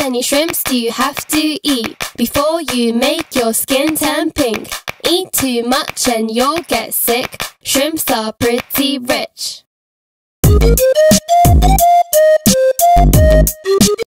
many shrimps do you have to eat before you make your skin turn pink? Eat too much and you'll get sick. Shrimps are pretty rich.